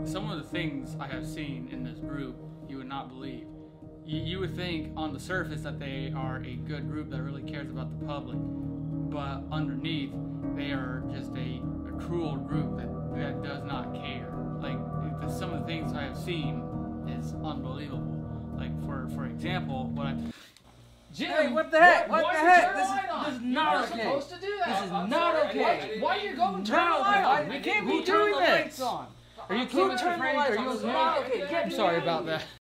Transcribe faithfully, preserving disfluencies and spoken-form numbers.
some of the things I have seen in this group, you would not believe. You, you would think on the surface that they are a good group that really cares about the public, but underneath, they are just a, a cruel group that, that does not care. Like, the, some of the things I have seen is unbelievable. Like, for, for example, what I... Jim, hey, what the heck? What, what the the heck? heck? This is, This this is not okay. supposed to do that. This is I'm not sorry. okay. Why, why are you going to turn the Not light okay. on? We can't Who be doing turned the this. lights on? Are you Who keeping turned the afraid? lights Are on? you This is not not okay? okay. Get I'm me sorry out of about here. that.